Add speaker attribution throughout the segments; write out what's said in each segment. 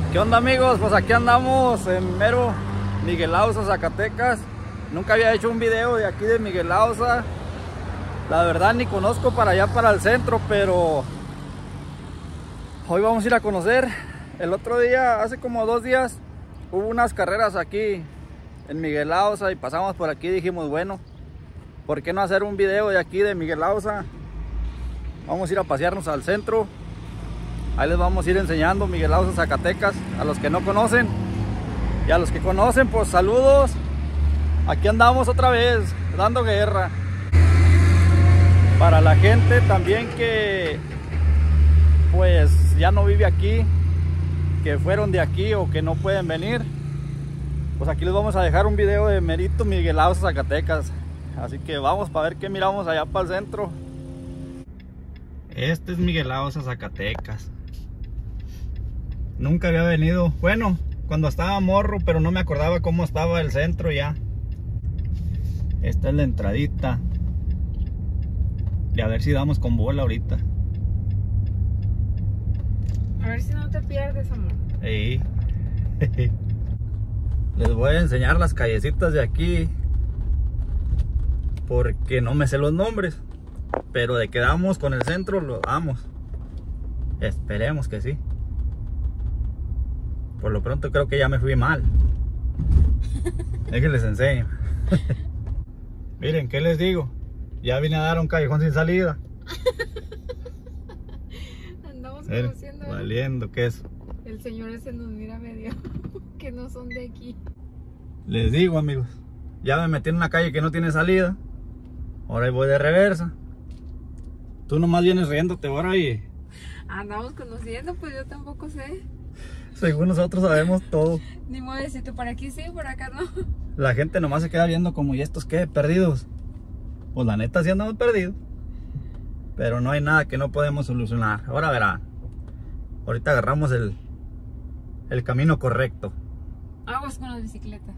Speaker 1: ¿Qué onda, amigos? Pues aquí andamos en mero Miguel Auza, Zacatecas. Nunca había hecho un video de aquí de Miguel Auza. La verdad ni conozco para allá, para el centro, pero hoy vamos a ir a conocer. El otro día, hace como 2 días, hubo unas carreras aquí en Miguel Auza y pasamos por aquí y dijimos, bueno, ¿por qué no hacer un video de aquí de Miguel Auza? Vamos a ir a pasearnos al centro. Ahí les vamos a ir enseñando Miguel Auza, Zacatecas, a los que no conocen. Y a los que conocen, pues saludos. Aquí andamos otra vez, dando guerra. Para la gente también que pues ya no vive aquí, que fueron de aquí o que no pueden venir, pues aquí les vamos a dejar un video de merito Miguel Auza, Zacatecas. Así que vamos para ver qué miramos allá para el centro. Este es Miguel Auza, Zacatecas. Nunca había venido, bueno, cuando estaba morro, pero no me acordaba cómo estaba el centro ya. Esta es la entradita. Y a ver si damos con bola ahorita.
Speaker 2: A ver si no te pierdes, amor.
Speaker 1: Sí. Les voy a enseñar las callecitas de aquí, porque no me sé los nombres, pero de que damos con el centro lo damos. Esperemos que sí. Por lo pronto creo que ya me fui mal. Es que les enseño. Miren, ¿qué les digo? Ya vine a dar un callejón sin salida.
Speaker 2: Andamos
Speaker 1: Miren,
Speaker 2: conociendo.
Speaker 1: valiendo queso.
Speaker 2: El señor ese nos mira medio que no son de aquí.
Speaker 1: Les digo, amigos, ya me metí en una calle que no tiene salida. Ahora ahí voy de reversa. Tú nomás vienes riéndote ahora y...
Speaker 2: Andamos conociendo, pues yo tampoco sé.
Speaker 1: Según nosotros sabemos todo.
Speaker 2: Ni modo de decirte por aquí sí, por acá no.
Speaker 1: La gente nomás se queda viendo como, ¿y estos qué? ¿Perdidos? Pues la neta sí andamos perdidos. Pero no hay nada que no podemos solucionar. Ahora verán. Ahorita agarramos el camino correcto.
Speaker 2: Aguas con las bicicletas.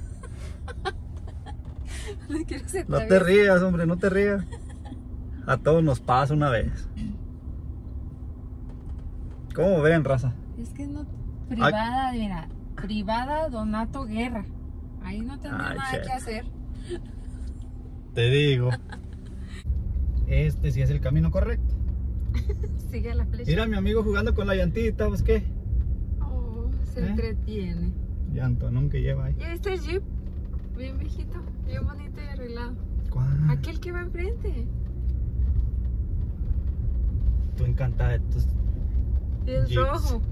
Speaker 1: No te rías, hombre, no te rías. A todos nos pasa una vez. ¿Cómo ven, raza?
Speaker 2: Es que no... Privada, mira. Privada Donato Guerra. Ahí no tendrá nada
Speaker 1: che.
Speaker 2: que hacer.
Speaker 1: Te digo. Este sí es el camino correcto.
Speaker 2: Sigue la flecha.
Speaker 1: Mira a mi amigo jugando con la llantita, ¿pues qué?
Speaker 2: Oh, se entretiene.
Speaker 1: Llanto, nunca lleva ahí.
Speaker 2: Y este Jeep, bien viejito, bien bonito y arreglado.
Speaker 1: ¿Cuál?
Speaker 2: Aquel que va enfrente.
Speaker 1: Tú encantada de tus
Speaker 2: Y es
Speaker 1: Jeeps.
Speaker 2: rojo.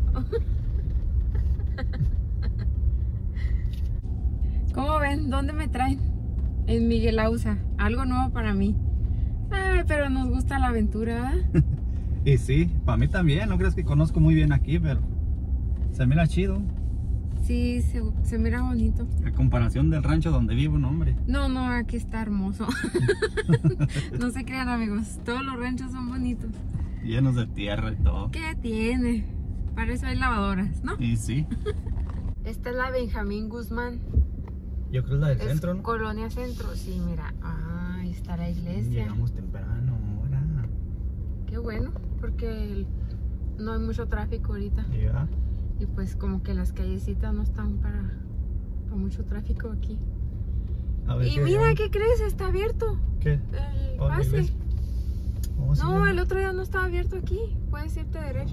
Speaker 2: ¿Cómo ven? ¿Dónde me traen? En Miguel Auza. Algo nuevo para mí. Ay, pero nos gusta la aventura, ¿verdad?
Speaker 1: Y sí, para mí también. No crees que conozco muy bien aquí, pero se mira chido.
Speaker 2: Sí, se mira bonito.
Speaker 1: A comparación del rancho donde vivo, no, hombre.
Speaker 2: No, aquí está hermoso. No se crean, amigos. Todos los ranchos son bonitos.
Speaker 1: Llenos de tierra y todo.
Speaker 2: ¿Qué tiene? Para eso hay lavadoras, ¿no?
Speaker 1: Y sí.
Speaker 2: Esta es la Benjamín Guzmán.
Speaker 1: Yo creo que es la del
Speaker 2: Es
Speaker 1: centro, ¿no?
Speaker 2: Colonia Centro. Sí, mira. Ah, ahí está la iglesia.
Speaker 1: Llegamos temprano, ahora.
Speaker 2: Qué bueno, porque no hay mucho tráfico ahorita.
Speaker 1: Ya.
Speaker 2: Y pues como que las callecitas no están para mucho tráfico aquí.
Speaker 1: A ver
Speaker 2: Y
Speaker 1: si
Speaker 2: mira,
Speaker 1: llegamos.
Speaker 2: ¿qué crees? Está abierto
Speaker 1: ¿Qué?
Speaker 2: el
Speaker 1: Oh, la
Speaker 2: pase.
Speaker 1: iglesia. Oh, sí,
Speaker 2: No,
Speaker 1: ya.
Speaker 2: el otro día no estaba abierto aquí. Puedes irte derecho.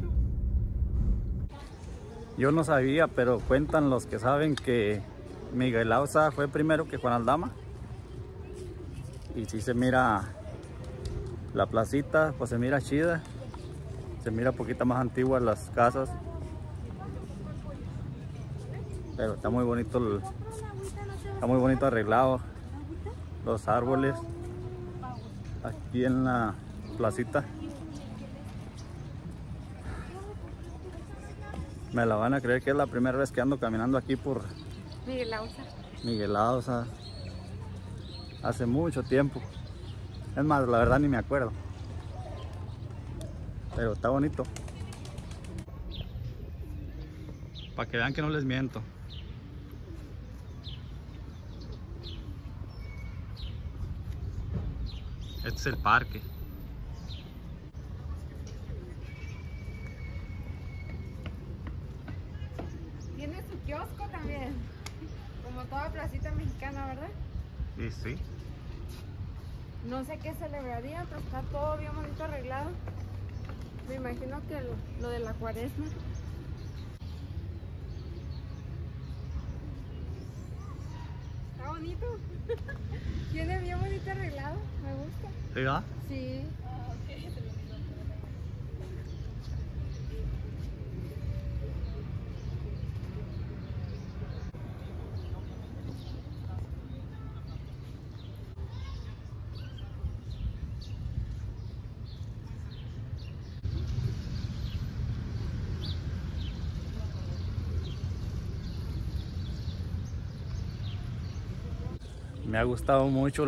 Speaker 1: Yo no sabía, pero cuentan los que saben que Miguel Auza fue primero que Juan Aldama. Y si se mira la placita, pues se mira chida. Se mira poquita más antigua las casas. Pero está muy bonito, está muy bonito arreglado. Los árboles aquí en la placita. Me la van a creer que es la primera vez que ando caminando aquí por
Speaker 2: Miguel Auza.
Speaker 1: Miguel Auza. Hace mucho tiempo. Es más, la verdad ni me acuerdo. Pero está bonito. Para que vean que no les miento. Este es el parque.
Speaker 2: kiosco también. Como toda placita mexicana, ¿verdad?
Speaker 1: Y sí.
Speaker 2: No sé qué celebrarían, pero está todo bien bonito arreglado. Me imagino que lo de la cuaresma. Está bonito. Tiene bien bonito arreglado, me gusta.
Speaker 1: ¿Sí va?
Speaker 2: Sí.
Speaker 1: Me ha gustado mucho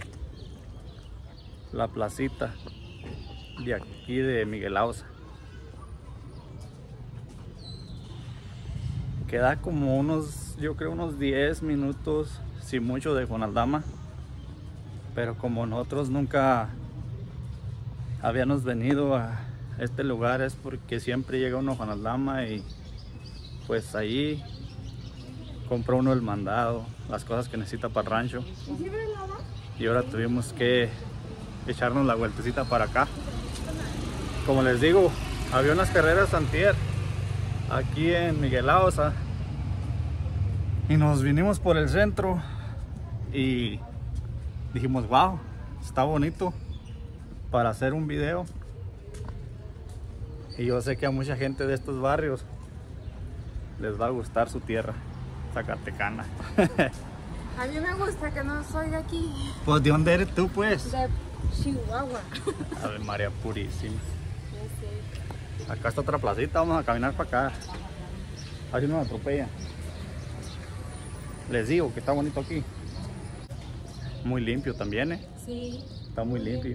Speaker 1: la placita de aquí de Miguel Auza. Queda como unos, yo creo unos 10 minutos, si mucho, de Juan Aldama. Pero como nosotros nunca habíamos venido a este lugar, es porque siempre llega uno a Juan Aldama y pues ahí compra uno el mandado, las cosas que necesita para el rancho. Y ahora tuvimos que echarnos la vueltecita para acá. Como les digo, había unas carreras antier aquí en Miguel Auza y nos vinimos por el centro y dijimos, wow, está bonito para hacer un video. Y yo sé que a mucha gente de estos barrios les va a gustar su tierra zacatecana.
Speaker 2: A mí me gusta, que no soy de aquí.
Speaker 1: Pues, ¿de dónde eres tú, pues?
Speaker 2: De Chihuahua.
Speaker 1: Ave María Purísima.
Speaker 2: Ya sé.
Speaker 1: Acá está otra placita, vamos a caminar para acá. Así nos atropella. Les digo que está bonito aquí. Muy limpio también, ¿eh?
Speaker 2: Sí.
Speaker 1: Está muy limpio.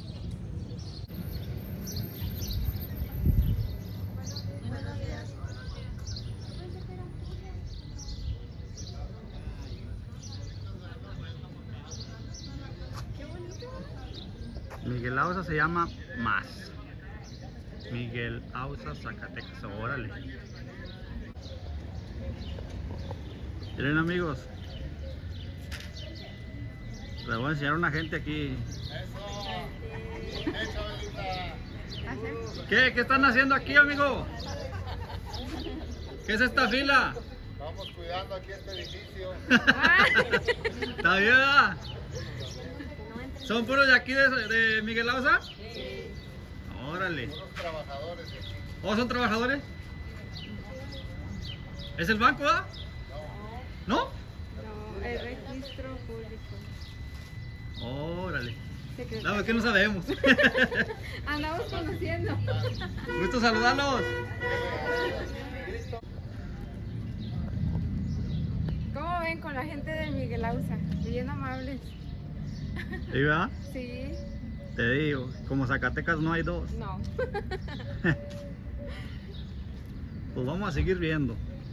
Speaker 1: Miguel Auza se llama Más. Miguel Auza, Zacatecas. Órale. Miren, amigos, les voy a enseñar a una gente aquí. ¿Qué están haciendo aquí, amigo? ¿Qué es esta fila?
Speaker 3: Estamos cuidando aquí este edificio.
Speaker 1: ¿Está bien? ¿Verdad? ¿Son puros de aquí de Miguel Auza?
Speaker 2: Sí.
Speaker 1: Órale.
Speaker 3: Unos trabajadores de aquí.
Speaker 1: ¿O son trabajadores? ¿Es el banco, ah? ¿No?
Speaker 2: No, el registro público.
Speaker 1: Órale.
Speaker 2: Secretario.
Speaker 1: No, es que no sabemos.
Speaker 2: Andamos conociendo.
Speaker 1: Gusto saludarlos.
Speaker 2: ¿Cómo ven con la gente de Miguel Auza? Bien amables.
Speaker 1: ¿Sí, verdad?
Speaker 2: Sí.
Speaker 1: Te digo, como Zacatecas no hay dos.
Speaker 2: No.
Speaker 1: Pues vamos a seguir viendo.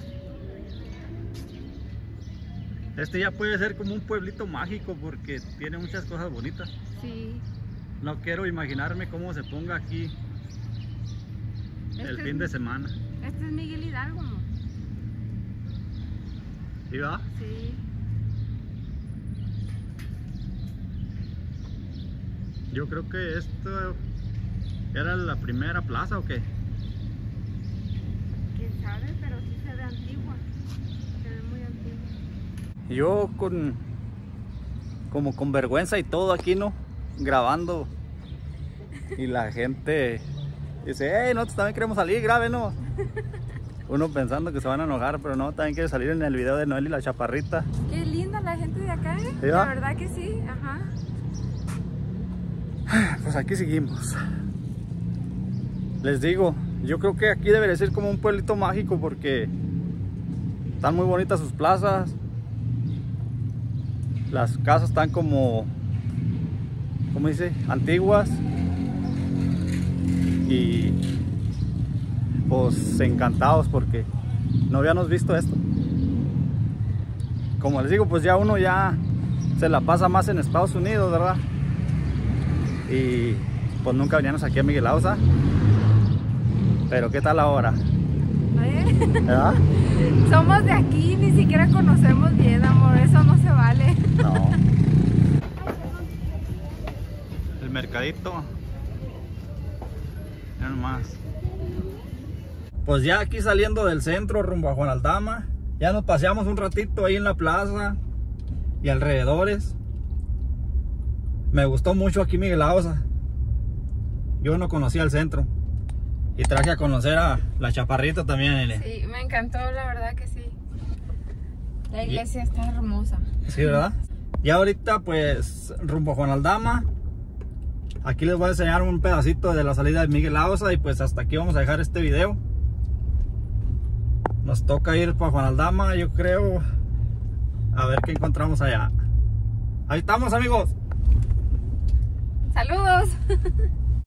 Speaker 1: Este ya puede ser como un pueblito mágico porque tiene muchas cosas bonitas.
Speaker 2: Sí.
Speaker 1: No quiero imaginarme cómo se ponga aquí el fin de semana.
Speaker 2: Este es Miguel Hidalgo, ¿no?
Speaker 1: ¿Sí, verdad?
Speaker 2: Sí.
Speaker 1: Yo creo que esto era la primera plaza, ¿o qué?
Speaker 2: Quién sabe, pero sí se ve antigua. Se ve muy antigua.
Speaker 1: Yo como con vergüenza y todo aquí, ¿no? Grabando. Y la gente dice, hey, nosotros también queremos salir, grábenos. Uno pensando que se van a enojar, pero no, también quiere salir en el video de Noel y la Chaparrita.
Speaker 2: Qué linda la gente de acá, ¿eh?
Speaker 1: ¿Sí,
Speaker 2: La
Speaker 1: va?
Speaker 2: verdad que sí, ajá.
Speaker 1: Pues aquí seguimos. Les digo, yo creo que aquí debería ser como un pueblito mágico porque están muy bonitas sus plazas. Las casas están como, ¿cómo dice? Antiguas. Y pues encantados porque no habíamos visto esto. Como les digo, pues ya uno ya se la pasa más en Estados Unidos, ¿verdad? Y pues nunca veníamos aquí a Miguel Auza. Pero ¿qué tal ahora? ¿verdad?
Speaker 2: Somos de aquí, ni siquiera conocemos bien, amor. Eso no se vale.
Speaker 1: No. El mercadito. Ya nomás. Pues ya aquí saliendo del centro rumbo a Juan Aldama, ya nos paseamos un ratito ahí en la plaza y alrededores. Me gustó mucho aquí Miguel Ausa. Yo no conocía el centro y traje a conocer a la Chaparrita también, Nene.
Speaker 2: Sí, me encantó, la verdad que sí. La iglesia está hermosa.
Speaker 1: Sí, ¿verdad? Y ahorita pues rumbo a Juan Aldama. Aquí les voy a enseñar un pedacito de la salida de Miguel Ausa y pues hasta aquí vamos a dejar este video. Nos toca ir para Juan Aldama, yo creo. A ver qué encontramos allá. Ahí estamos, amigos.
Speaker 2: ¡Saludos!